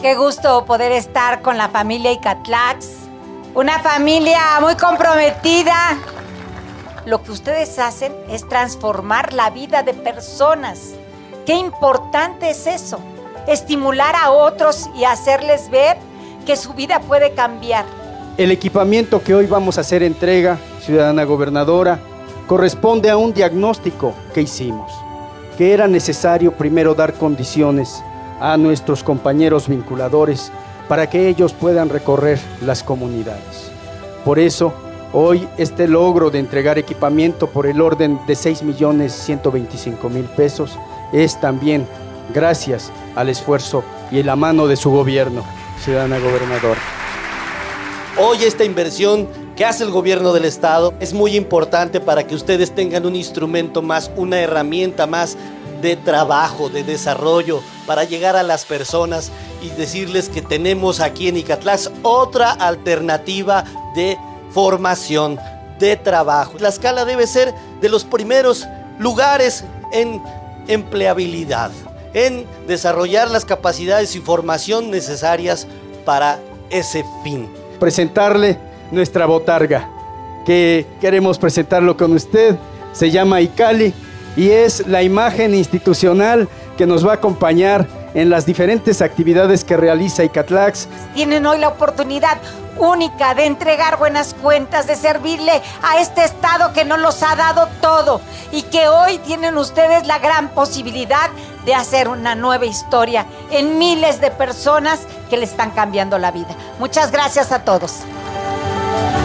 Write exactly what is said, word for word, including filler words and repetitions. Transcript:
Qué gusto poder estar con la familia Icatlax, una familia muy comprometida. Lo que ustedes hacen es transformar la vida de personas. Qué importante es eso, estimular a otros y hacerles ver que su vida puede cambiar. El equipamiento que hoy vamos a hacer entrega, ciudadana gobernadora, corresponde a un diagnóstico que hicimos, que era necesario primero dar condiciones a nuestros compañeros vinculadores para que ellos puedan recorrer las comunidades. Por eso, hoy este logro de entregar equipamiento por el orden de seis millones ciento veinticinco mil pesos es también gracias al esfuerzo y la mano de su gobierno, ciudadana gobernadora. Hoy esta inversión que hace el gobierno del estado es muy importante para que ustedes tengan un instrumento más, una herramienta más de trabajo, de desarrollo, para llegar a las personas y decirles que tenemos aquí en Icatlax otra alternativa de formación, de trabajo. Tlaxcala debe ser de los primeros lugares en empleabilidad, en desarrollar las capacidades y formación necesarias para ese fin. Presentarle nuestra botarga, que queremos presentarlo con usted, se llama Icali y es la imagen institucional que nos va a acompañar en las diferentes actividades que realiza Icatlax. Tienen hoy la oportunidad única de entregar buenas cuentas, de servirle a este estado que nos los ha dado todo y que hoy tienen ustedes la gran posibilidad de hacer una nueva historia en miles de personas que le están cambiando la vida. Muchas gracias a todos.